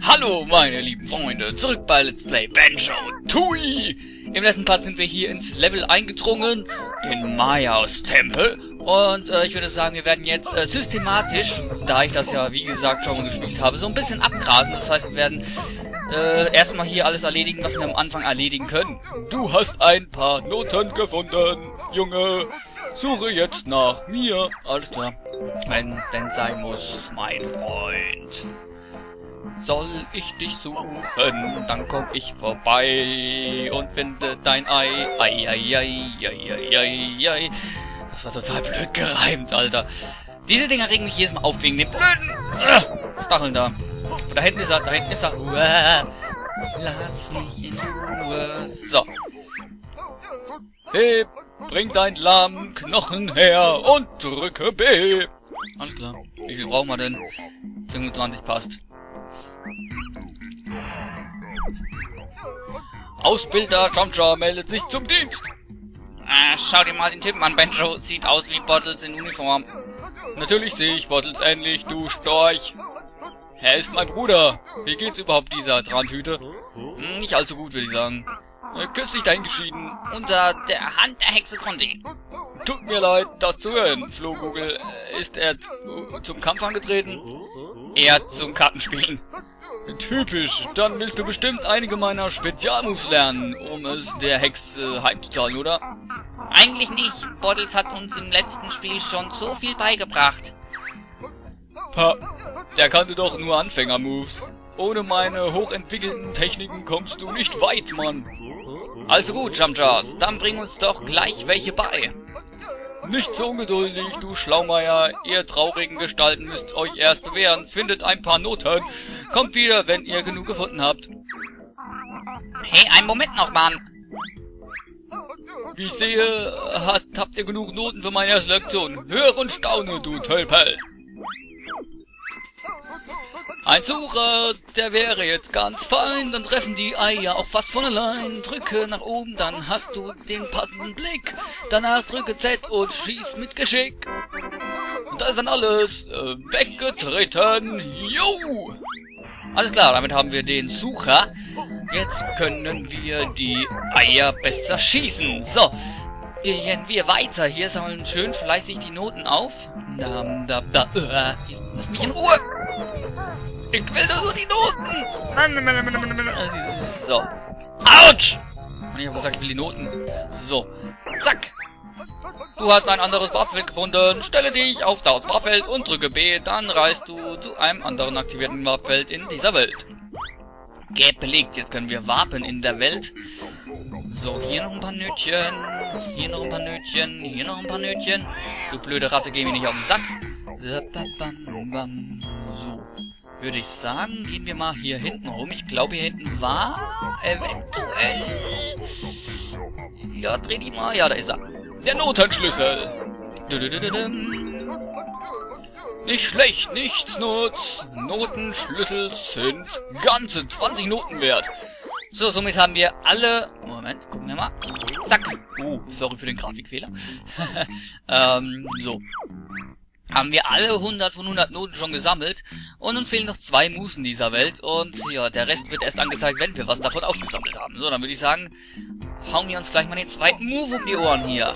Hallo meine lieben Freunde, zurück bei Let's Play Banjo Tooie! Im letzten Part sind wir hier ins Level eingedrungen, in Maya's Tempel. Und ich würde sagen, wir werden jetzt systematisch, da ich das ja wie gesagt schon mal gespielt habe, so ein bisschen abgrasen. Das heißt, wir werden erstmal hier alles erledigen, was wir am Anfang erledigen können. Du hast ein paar Noten gefunden, Junge. Suche jetzt nach mir. Alles klar. Wenn es denn sein muss, mein Freund. Soll ich dich suchen, dann komm ich vorbei und finde dein Ei. Ei, ei, ei, ei, ei, ei, ei. Das war total blöd gereimt, Alter. Diese Dinger regen mich jedes Mal auf wegen den blöden Stacheln da. Und da hinten ist er, da hinten ist er. Lass mich in Ruhe. So. Hey, bring dein lahmen Knochen her und drücke B. Alles klar. Wie viel brauchen wir denn? 25 passt. Ausbilder Jamja meldet sich zum Dienst. Schau dir mal den Typen an, Banjo. Sieht aus wie Bottles in Uniform. Natürlich sehe ich Bottles ähnlich, du Storch. Er ist mein Bruder. Wie geht's überhaupt dieser Trantüte? Nicht allzu gut, würde ich sagen. Kürzlich dahingeschieden. Unter der Hand der Hexe Conti. Tut mir leid, das zu hören, Flohkugel. Ist er zum Kampf angetreten? Eher zum Kartenspielen. Typisch, dann willst du bestimmt einige meiner Spezialmoves lernen, um es der Hexe heimzuzahlen, oder? Eigentlich nicht. Bottles hat uns im letzten Spiel schon so viel beigebracht. Pa, der kannte doch nur Anfänger-Moves. Ohne meine hochentwickelten Techniken kommst du nicht weit, Mann. Also gut, Jamjas, dann bring uns doch gleich welche bei. Nicht so ungeduldig, du Schlaumeier. Ihr traurigen Gestalten müsst euch erst bewähren. Findet ein paar Noten. Kommt wieder, wenn ihr genug gefunden habt. Hey, einen Moment noch, Mann. Wie ich sehe, habt ihr genug Noten für meine erste Lektion. Höre und staune, du Tölpel. Ein Sucher, der wäre jetzt ganz fein, dann treffen die Eier auch fast von allein. Drücke nach oben, dann hast du den passenden Blick. Danach drücke Z und schieß mit Geschick. Und das ist dann alles. Weggetreten. Jo! Alles klar, damit haben wir den Sucher. Jetzt können wir die Eier besser schießen. So, gehen wir weiter. Hier sammeln schön fleißig die Noten auf. Lass mich in Ruhe. Ich will nur die Noten. So. Autsch! Ich habe gesagt, ich will die Noten. So. Zack. Du hast ein anderes Warpfeld gefunden. Stelle dich auf das Warpfeld und drücke B. Dann reist du zu einem anderen aktivierten Warpfeld in dieser Welt. Belegt. Jetzt können wir warpen in der Welt. So, hier noch ein paar Nötchen. Hier noch ein paar Nötchen. Hier noch ein paar Nötchen. Du blöde Ratte, geh mir nicht auf den Sack. So. Würde ich sagen, gehen wir mal hier hinten rum. Ich glaube, hier hinten war eventuell... Ja, dreh die mal. Ja, da ist er. Der Notenschlüssel. Nicht schlecht, nichts nutz. Notenschlüssel sind ganze 20 Noten wert. So, somit haben wir alle... Moment, gucken wir mal. Zack. Oh, sorry für den Grafikfehler. So. Haben wir alle 100 von 100 Noten schon gesammelt. Und uns fehlen noch 2 Moves in dieser Welt. Und ja, der Rest wird erst angezeigt, wenn wir was davon aufgesammelt haben. So, dann würde ich sagen, hauen wir uns gleich mal den zweiten Move um die Ohren hier.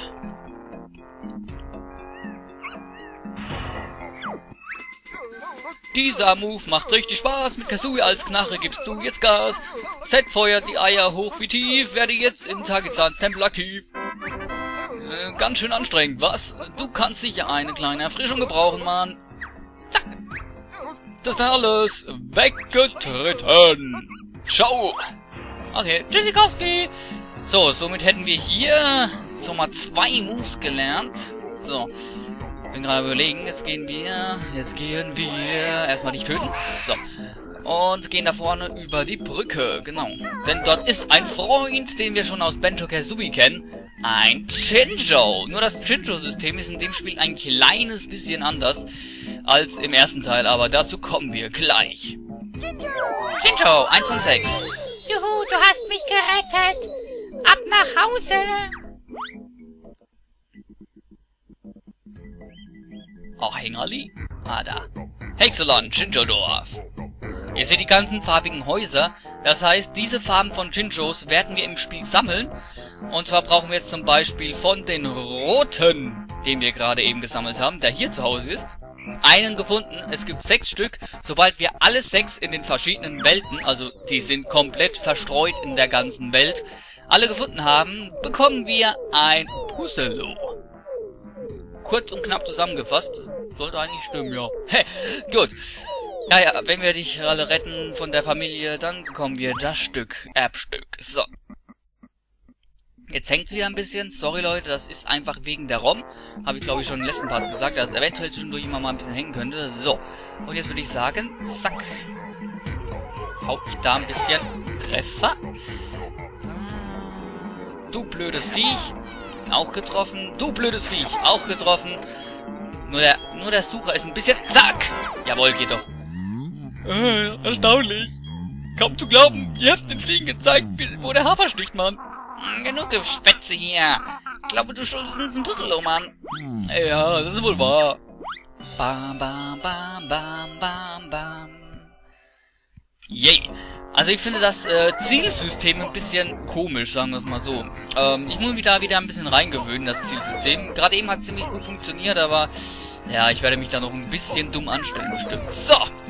Dieser Move macht richtig Spaß. Mit Kazooie als Knarre gibst du jetzt Gas. Z feuert die Eier hoch wie tief. Werde jetzt in Tagezahns Tempel aktiv. Ganz schön anstrengend, was? Du kannst sicher eine kleine Erfrischung gebrauchen, Mann. Zack. Das ist dann alles. Weggetreten. Ciao. Okay, Tschüssikowski. So, somit hätten wir hier so mal 2 Moves gelernt. So. Bin gerade überlegen, jetzt gehen wir erstmal dich töten. So. Und gehen da vorne über die Brücke, genau. Denn dort ist ein Freund, den wir schon aus Banjo-Kazooie kennen. Ein Chinjo. Nur das Chinjo-System ist in dem Spiel ein kleines bisschen anders als im ersten Teil, aber dazu kommen wir gleich. Chinjo, 1 von 6. Juhu, du hast mich gerettet. Ab nach Hause. Oh, Hängerli. Ah, da. Hexelon, Chinjo-Dorf. Ihr seht die ganzen farbigen Häuser. Das heißt, diese Farben von Jinjos werden wir im Spiel sammeln. Und zwar brauchen wir jetzt zum Beispiel von den roten, den wir gerade eben gesammelt haben, der hier zu Hause ist, einen gefunden. Es gibt 6 Stück. Sobald wir alle 6 in den verschiedenen Welten, also die sind komplett verstreut in der ganzen Welt, alle gefunden haben, bekommen wir ein Puzzle. Kurz und knapp zusammengefasst. Sollte eigentlich stimmen, ja. Gut. Naja, wenn wir dich alle retten von der Familie, dann bekommen wir das Stück, Erbstück. So. Jetzt hängt's wieder ein bisschen. Sorry, Leute, das ist einfach wegen der ROM. Habe ich, glaube ich, schon im letzten Part gesagt, dass es eventuell zwischendurch immer mal ein bisschen hängen könnte. So. Und jetzt würde ich sagen, zack. Hau ich da ein bisschen Treffer. Du blödes Viech. Auch getroffen. Du blödes Viech. Auch getroffen. Nur der Sucher ist ein bisschen... Zack! Jawohl, geht doch. Erstaunlich. Kaum zu glauben. Ihr habt den Fliegen gezeigt, wo der Hafer sticht, Mann. Genug Geschwätze hier. Ich glaube, du schuldest uns ein Puzzle, Mann. Ja, das ist wohl wahr. Bam, bam, bam, bam, bam, bam. Yay. Also ich finde das Zielsystem ein bisschen komisch, sagen wir es mal so. Ich muss mich da wieder ein bisschen reingewöhnen, das Zielsystem. Gerade eben hat es ziemlich gut funktioniert, aber ja, ich werde mich da noch ein bisschen dumm anstellen, bestimmt. So.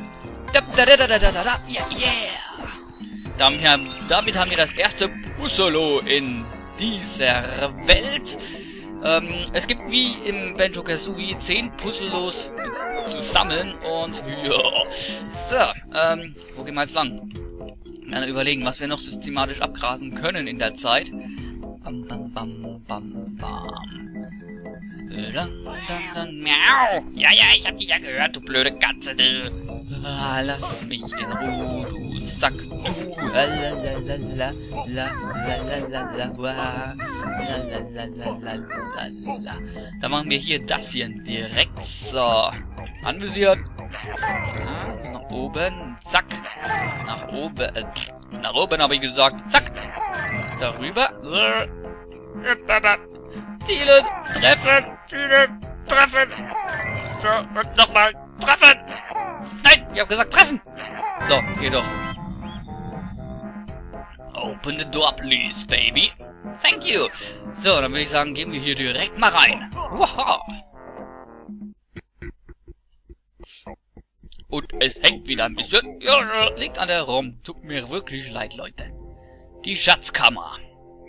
Yeah. Damit haben wir das erste Puzzle in dieser Welt. Es gibt wie im Banjo-Kazooie 10 Puzzles zu sammeln und ja. So, wo gehen wir jetzt lang? Gerne überlegen, was wir noch systematisch abgrasen können in der Zeit. Bam, bam, bam, bam, bam. Miau. Ja, ich hab dich ja gehört, du blöde Katze, du. Lass mich in Ruhe, du Sack, du. La. Dann machen wir hier das hier direkt. So. Anvisiert. Ja, nach oben. Zack. Nach oben habe ich gesagt. Zack. Darüber. Zielen. Treffen. So, und nochmal. Treffen. Nein, ich habe gesagt treffen. So, geh doch. Open the door, please, baby. Thank you. So, dann würde ich sagen, gehen wir hier direkt mal rein. Wow. Und es hängt wieder ein bisschen. Ja, liegt an der ROM. Tut mir wirklich leid, Leute. Die Schatzkammer.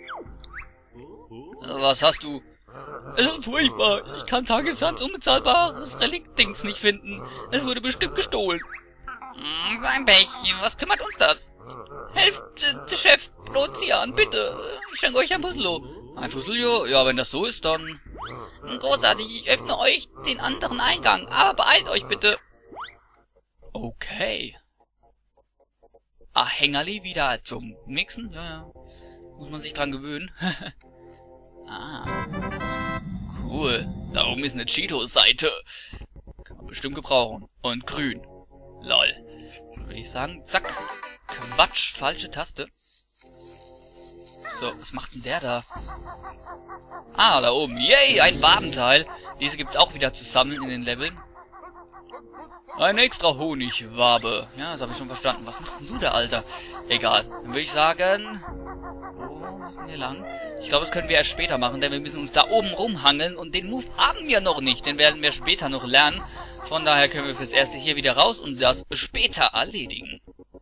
Was hast du? Es ist furchtbar. Ich kann Tagessans unbezahlbares Reliktdings nicht finden. Es wurde bestimmt gestohlen. Sein Pech. Was kümmert uns das? Helft, Chef, Lozian, bitte. Ich schenke euch ein Puzzle. Ein Puzzle? Ja, wenn das so ist, dann... Großartig, ich öffne euch den anderen Eingang. Aber beeilt euch bitte. Okay. Ah, Hängerli wieder zum Mixen? Ja. Muss man sich dran gewöhnen. Ah. Cool. Da oben ist eine Cheetos-Seite. Kann man bestimmt gebrauchen. Und grün. Lol. Würde ich sagen, zack. Quatsch, falsche Taste. So, was macht denn der da? Ah, da oben. Yay, ein Wabenteil. Diese gibt's auch wieder zu sammeln in den Leveln. Eine extra Honigwabe. Ja, das habe ich schon verstanden. Was machst denn du da, Alter? Egal. Dann würde ich sagen... Wo ist denn hier lang? Ich glaube, das können wir erst später machen, denn wir müssen uns da oben rumhangeln und den Move haben wir noch nicht. Den werden wir später noch lernen. Von daher können wir fürs Erste hier wieder raus und das später erledigen.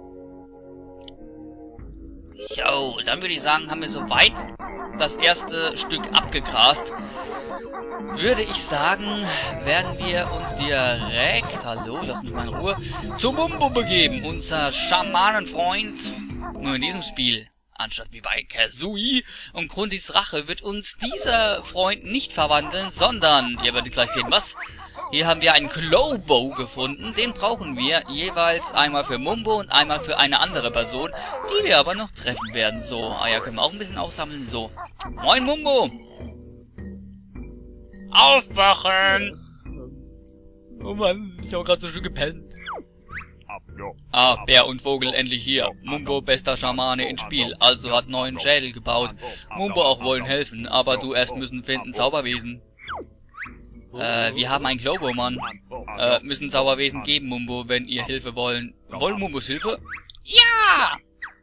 So, dann würde ich sagen, haben wir soweit das erste Stück abgegrast. Würde ich sagen, werden wir uns direkt, hallo, lass mich mal in Ruhe, zu Mumbo begeben, unser Schamanenfreund. Nur in diesem Spiel, anstatt wie bei Kazooie und Grundis Rache, wird uns dieser Freund nicht verwandeln, sondern, ihr werdet gleich sehen, was. Hier haben wir einen Glowbow gefunden, den brauchen wir jeweils einmal für Mumbo und einmal für eine andere Person, die wir aber noch treffen werden. So, Eier können wir auch ein bisschen aufsammeln, so. Moin Mumbo! Aufwachen! Oh Mann, ich habe gerade so schön gepennt. Ah, Bär und Vogel endlich hier. Mumbo, bester Schamane ins Spiel, also hat neuen Schädel gebaut. Mumbo auch wollen helfen, aber du erst müssen finden Zauberwesen. Wir haben einen Globo, Mann. Müssen Zauberwesen geben, Mumbo, wenn ihr Hilfe wollen. Wollen Mumbos Hilfe? Ja!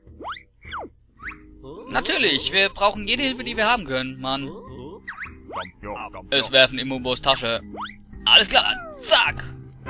Natürlich, wir brauchen jede Hilfe, die wir haben können, Mann. Es werfen in Mumbos Tasche. Alles klar, zack!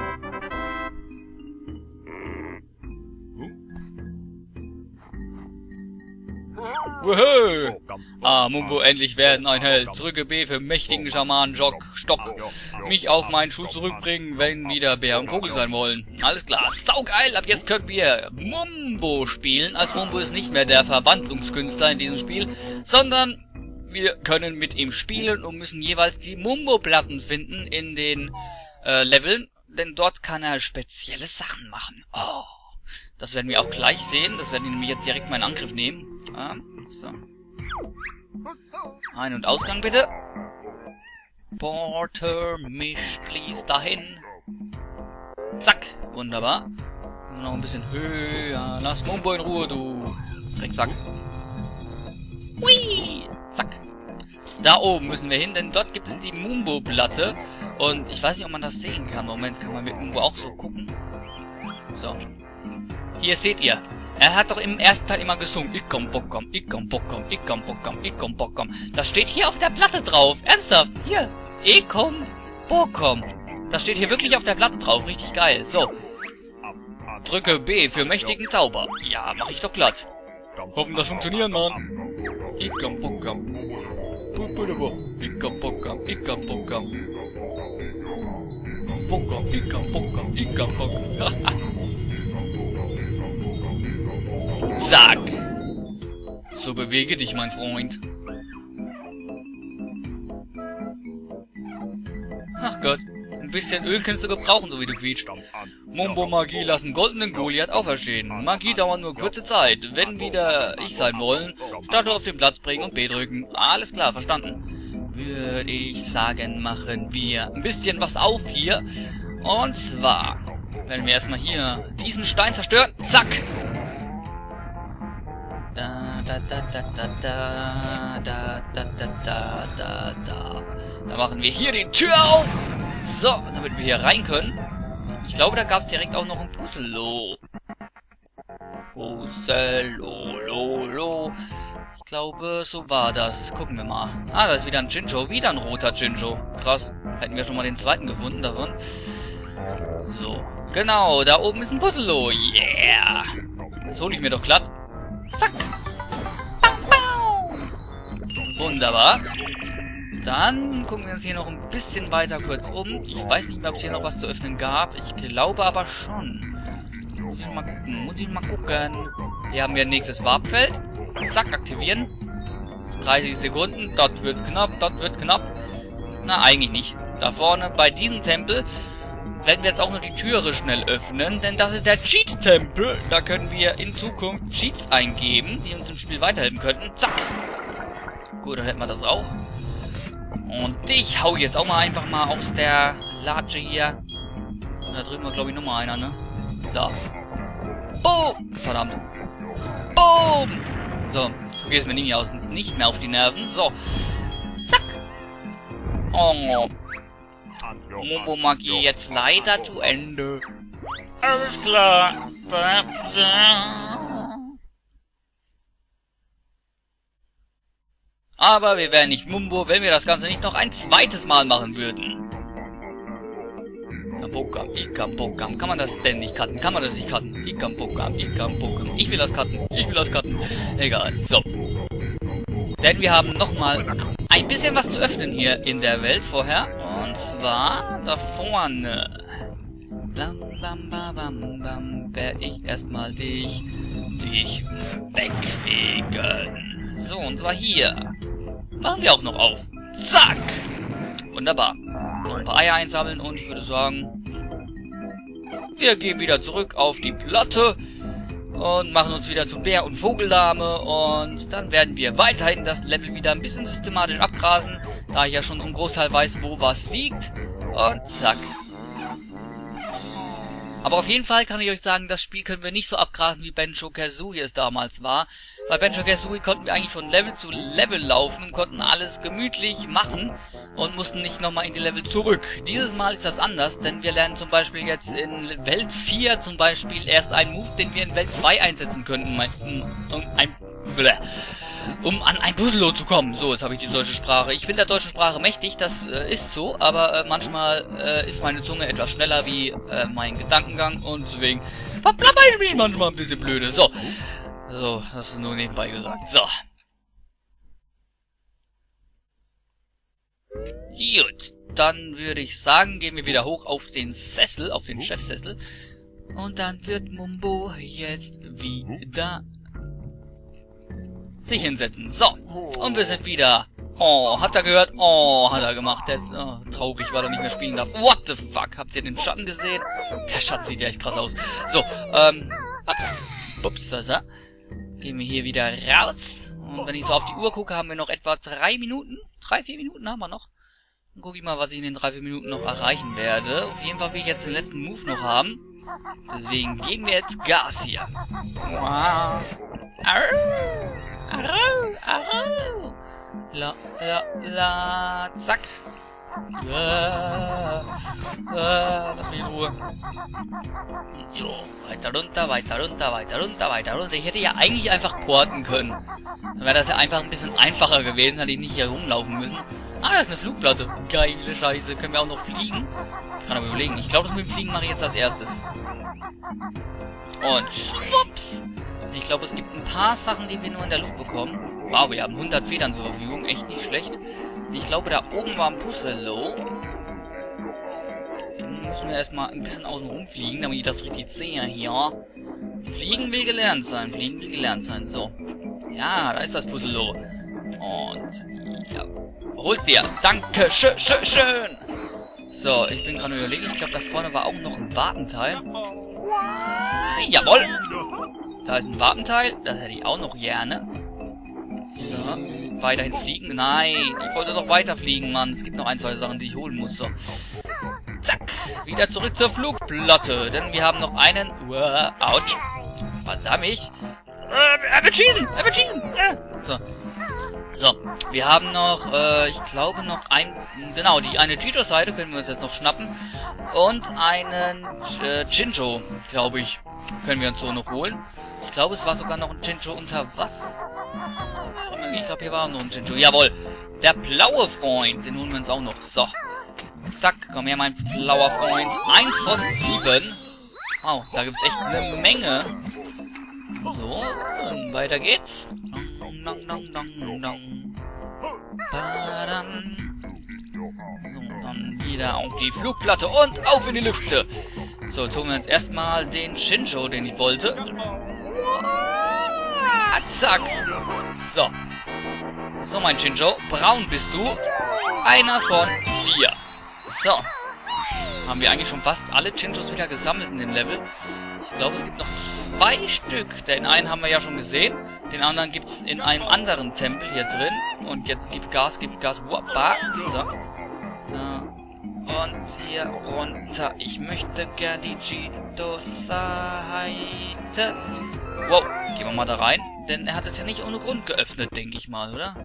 Wuhu! Ah, Mumbo, endlich werden ein Held. Drücke B für mächtigen Schamanen Stock. Mich auf meinen Schuh zurückbringen, wenn wieder Bär und Vogel sein wollen. Alles klar, saugeil! Ab jetzt können wir Mumbo spielen. Also Mumbo ist nicht mehr der Verwandlungskünstler in diesem Spiel, sondern wir können mit ihm spielen und müssen jeweils die Mumbo-Platten finden in den Leveln, denn dort kann er spezielle Sachen machen. Oh, das werden wir auch gleich sehen. Das werden wir nämlich jetzt direkt mal in Angriff nehmen. So. Ein- und Ausgang bitte. Porter, mich please dahin. Zack, wunderbar. Noch ein bisschen höher. Lass Mumbo in Ruhe, du Drecksack. Hui, zack. Da oben müssen wir hin, denn dort gibt es die Mumbo-Platte. Und ich weiß nicht, ob man das sehen kann. Moment, kann man mit Mumbo auch so gucken. So. Hier seht ihr. Er hat doch im ersten Teil immer gesungen. Ich komm Bockkomm, ich komm Bockkomm, ich komm Bockkomm, ich komm Bockkomm. Das steht hier auf der Platte drauf. Ernsthaft. Hier. Ich komm Bockkomm. Das steht hier wirklich auf der Platte drauf. Richtig geil. So. Drücke B für mächtigen Zauber. Ja, mach ich doch glatt. Hoffen, das funktionieren, Mann. Ich komm Bockkomm. Ich komm Bockkomm, ich komm Bockkomm. Bockkomm, ich komm Bockkomm, ich komm Bockkomm. Zack! So bewege dich, mein Freund. Ach Gott, ein bisschen Öl kannst du gebrauchen, so wie du quietscht. Mumbo-Magie lassen goldenen Goliath auferstehen. Magie dauert nur kurze Zeit. Wenn wieder ich sein wollen, Statue auf den Platz bringen und B drücken. Alles klar, verstanden. Würde ich sagen, machen wir ein bisschen was auf hier. Und zwar werden wir erstmal hier diesen Stein zerstören. Zack! Da machen wir hier die Tür auf. So, damit wir hier rein können. Ich glaube, da gab es direkt auch noch ein Puzzle. Ich glaube, so war das. Gucken wir mal. Ah, da ist wieder ein Jinjo. Wieder ein roter Jinjo. Krass. Hätten wir schon mal den zweiten gefunden davon. So. Genau, da oben ist ein Puzzle. Yeah. Das hole ich mir doch glatt. Zack. Wunderbar. Dann gucken wir uns hier noch ein bisschen weiter kurz um. Ich weiß nicht mehr, ob es hier noch was zu öffnen gab. Ich glaube aber schon. Muss ich mal gucken. Hier haben wir ein nächstes Warpfeld. Zack, aktivieren. 30 Sekunden. Dort wird knapp, dort wird knapp. Na, eigentlich nicht. Da vorne bei diesem Tempel werden wir jetzt auch noch die Türe schnell öffnen, denn das ist der Cheat-Tempel. Da können wir in Zukunft Cheats eingeben, die uns im Spiel weiterhelfen könnten. Zack. Gut, dann hätten wir das auch. Und ich hau jetzt auch mal einfach mal aus der Latsche hier. Da drüben war, glaube ich, nochmal einer, ne? Da. Boom! Verdammt. Boom! So, du gehst mir nicht mehr auf die Nerven. So. Zack. Oh. Mumbo-Magie jetzt leider zu Ende. Alles klar. Aber wir wären nicht Mumbo, wenn wir das Ganze nicht noch ein zweites Mal machen würden. Ikam-Pokam. Kann man das denn nicht cutten? Kann man das nicht cutten? Ikam-Pokam. Ich will das cutten. Egal. So. Denn wir haben nochmal ein bisschen was zu öffnen hier in der Welt vorher. Und zwar da vorne. Bam, bam, bam, bam, bam. Werde ich erstmal dich wegfegen. So, und zwar hier. Machen wir auch noch auf. Zack! Wunderbar. Noch ein paar Eier einsammeln und ich würde sagen, wir gehen wieder zurück auf die Platte und machen uns wieder zu Bär- und Vogeldame und dann werden wir weiterhin das Level wieder ein bisschen systematisch abgrasen, da ich ja schon zum Großteil weiß, wo was liegt. Und zack. Aber auf jeden Fall kann ich euch sagen, das Spiel können wir nicht so abgrasen, wie Banjo-Kazooie es damals war. Bei Banjo-Kazooie konnten wir eigentlich von Level zu Level laufen und konnten alles gemütlich machen und mussten nicht nochmal in die Level zurück. Dieses Mal ist das anders, denn wir lernen zum Beispiel jetzt in Welt 4 zum Beispiel erst einen Move, den wir in Welt 2 einsetzen könnten, um an ein Puzzle zu kommen. So, jetzt habe ich die deutsche Sprache. Ich bin der deutschen Sprache mächtig, das ist so, aber manchmal ist meine Zunge etwas schneller wie mein Gedankengang und deswegen verplapper ich mich manchmal ein bisschen blöde. So, das ist nur nebenbei gesagt. So. Gut, dann würde ich sagen, gehen wir wieder hoch auf den Sessel, auf den Chefsessel. Und dann wird Mumbo jetzt wieder sich hinsetzen. So, und wir sind wieder. Oh, habt ihr gehört? Oh, hat er gemacht. Der ist traurig, weil er nicht mehr spielen darf. What the fuck? Habt ihr den Schatten gesehen? Der Schatten sieht ja echt krass aus. So, ups, gehen wir hier wieder raus. Und wenn ich so auf die Uhr gucke, haben wir noch etwa 3 Minuten. 3-4 Minuten haben wir noch. Dann gucke ich mal, was ich in den 3-4 Minuten noch erreichen werde. Auf jeden Fall will ich jetzt den letzten Move noch haben. Deswegen geben wir jetzt Gas hier. Zack. Lass mich in Ruhe. So, weiter runter, weiter runter, weiter runter, weiter runter. Ich hätte ja eigentlich einfach porten können. Dann wäre das ja einfach ein bisschen einfacher gewesen, hätte ich nicht hier rumlaufen müssen. Ah, das ist eine Flugplatte. Geile Scheiße. Können wir auch noch fliegen? Ich kann aber überlegen. Ich glaube, das mit dem Fliegen mache ich jetzt als erstes. Und schwupps. Ich glaube, es gibt ein paar Sachen, die wir nur in der Luft bekommen. Wow, wir haben 100 Federn zur Verfügung. Echt nicht schlecht. Ich glaube, da oben war ein Puzzle. Dann müssen wir erstmal ein bisschen außen rumfliegen, damit ich das richtig sehe hier. Fliegen will gelernt sein. Fliegen will gelernt sein. So. Ja, da ist das Puzzle. Und ja. Hol's dir. Danke. Schön. So, ich bin gerade überlegen. Ich glaube, da vorne war auch noch ein Wapenteil. Jawohl. Da ist ein Wapenteil. Das hätte ich auch noch gerne. So. Weiterhin fliegen. Nein. Ich wollte doch weiterfliegen, Mann. Es gibt noch 1, 2 Sachen, die ich holen muss. So. Zack. Wieder zurück zur Flugplatte. Denn wir haben noch einen... Autsch. Verdammt. Er wird schießen. So. So, wir haben noch, ich glaube noch eine Cheeto-Seite können wir uns jetzt noch schnappen. Und einen Chinjo, glaube ich, können wir uns so noch holen. Ich glaube, es war sogar noch ein Chinjo unter was? Ich glaube, hier war auch noch ein Chinjo. Jawohl, der blaue Freund, den holen wir uns auch noch. So, zack, komm her, mein blauer Freund. 1 von 7. Wow, da gibt es echt eine Menge. So, weiter geht's. So, dann wieder auf die Flugplatte und auf in die Lüfte. So, jetzt holen wir uns erstmal den Chinjo, den ich wollte. Zack. So. So, mein Chinjo. Braun bist du. Einer von 4. So. Haben wir eigentlich schon fast alle Chinjos wieder gesammelt in dem Level. Ich glaube, es gibt noch 2 Stück. Den einen haben wir ja schon gesehen. Den anderen gibt es in einem anderen Tempel hier drin. Und jetzt gibt Gas. Woppa. So. Und hier runter. Ich möchte gerne die Cheeto-Seite. Wow. Gehen wir mal da rein. Denn er hat es ja nicht ohne Grund geöffnet, denke ich mal, oder?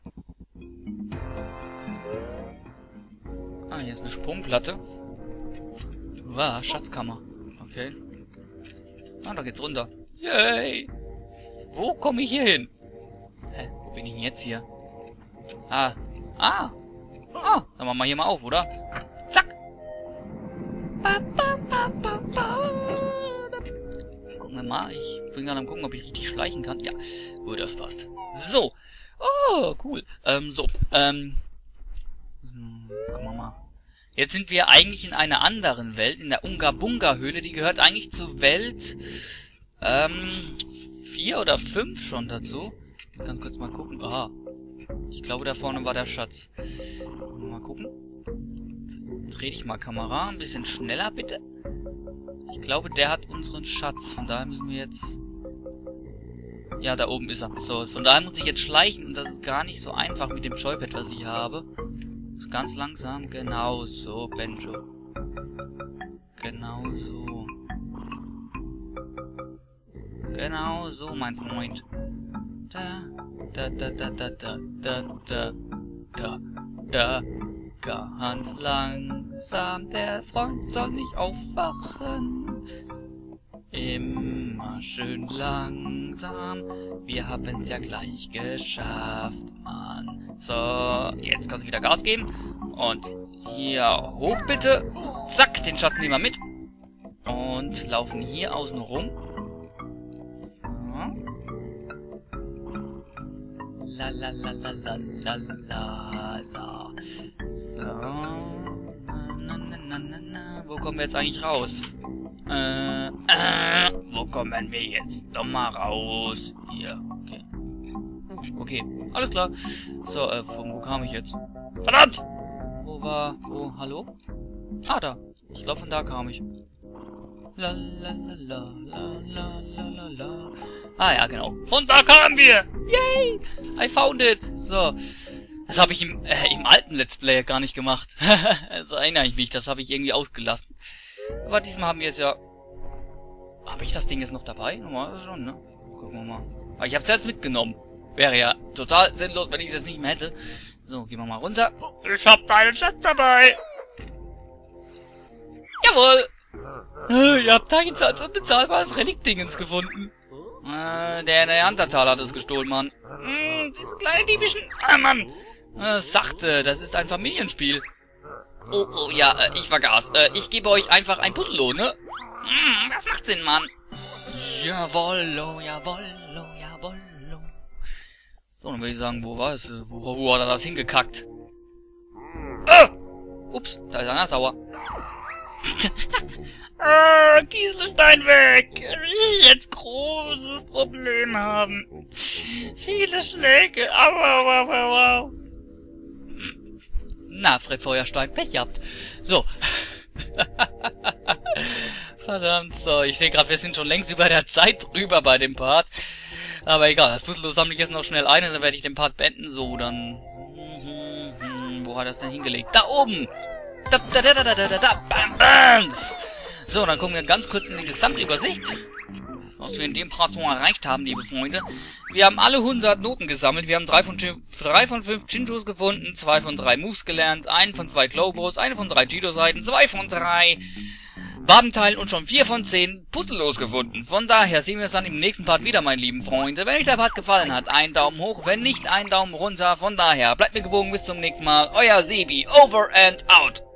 Ah, hier ist eine Sprungplatte. Wow, Schatzkammer. Okay. Ah, da geht's runter. Yay! Wo komme ich hier hin? Hä? Wo bin ich denn jetzt hier? Ah, dann machen wir hier mal auf, oder? Zack! Gucken wir mal. Ich bin gerade am gucken, ob ich richtig schleichen kann. Ja, gut, das passt. So. Oh, cool. Gucken wir mal. Jetzt sind wir eigentlich in einer anderen Welt, in der Unga-Bunga-Höhle. Die gehört eigentlich zur Welt 4 oder 5 schon dazu. Ich kann kurz mal gucken. Aha. Ich glaube, da vorne war der Schatz. Mal gucken. Dreh dich mal, Kamera. Ein bisschen schneller, bitte. Ich glaube, der hat unseren Schatz. Von daher müssen wir jetzt... Ja, da oben ist er. So, von daher muss ich jetzt schleichen. Und das ist gar nicht so einfach mit dem Joypad, was ich habe. Ist ganz langsam. Genau so, Banjo. Genau so. Genau so, mein Freund. Da. Ganz langsam, der Freund soll nicht aufwachen. Immer schön langsam. Wir haben's ja gleich geschafft, Mann. So, jetzt kannst du wieder Gas geben. Und hier hoch bitte. Zack, den Schatten nehmen wir mit. Und laufen hier außen rum. So. La la la la la la la la. So. Na. Wo kommen wir jetzt eigentlich raus? Wo kommen wir jetzt nochmal raus? Hier, okay. Okay, alles klar. So, von wo kam ich jetzt? Verdammt! Hallo? Ah, da. Ich glaube, von da kam ich. La la la la la la la la. Ah ja, genau. Von da kamen wir! Yay! I found it! So. Das habe ich im alten Let's Play gar nicht gemacht. Also erinnere ich mich, das habe ich irgendwie ausgelassen. Aber diesmal haben wir jetzt ja... Habe ich das Ding jetzt noch dabei? Normal schon, ne? Gucken wir mal. Aber ich habe es jetzt mitgenommen. Wäre ja total sinnlos, wenn ich es jetzt nicht mehr hätte. So, gehen wir mal runter. Ich hab deinen Schatz dabei. Jawohl. Ihr habt deins als unbezahlbares Reliktdingens gefunden. Der Neandertaler hat es gestohlen, Mann. Diese kleine diebischen... Ah, Mann. Sachte, das ist ein Familienspiel. Oh, ja, ich vergaß. Ich gebe euch einfach ein Puzzle, ne? Das macht Sinn, Mann. Jawollo. So, dann würde ich sagen, wo war es? Wo hat er das hingekackt? Ups, da ist einer sauer. Kieselstein weg! Ich jetzt großes Problem haben. Viele Schläge. Au. Na, Fred Feuerstein, Pech gehabt. So. Verdammt, so. Ich sehe gerade, wir sind schon längst über der Zeit drüber bei dem Part. Aber egal, das Puzzle sammle ich jetzt noch schnell ein und dann werde ich den Part beenden. So, dann... Wo hat er das denn hingelegt? Da oben! Bams! So, dann gucken wir ganz kurz in die Gesamtübersicht, was wir in dem Part so erreicht haben, liebe Freunde. Wir haben alle 100 Noten gesammelt, wir haben 3 von 5 Chinchos gefunden, 2 von 3 Moves gelernt, 1 von 2 Globos, 1 von 3 Jido-Seiten, 2 von 3 Badenteilen und schon 4 von 10 Puzzle gefunden. Von daher sehen wir uns dann im nächsten Part wieder, meine lieben Freunde. Wenn euch der Part gefallen hat, einen Daumen hoch, wenn nicht, einen Daumen runter. Von daher, bleibt mir gewogen, bis zum nächsten Mal. Euer Sebi, over and out.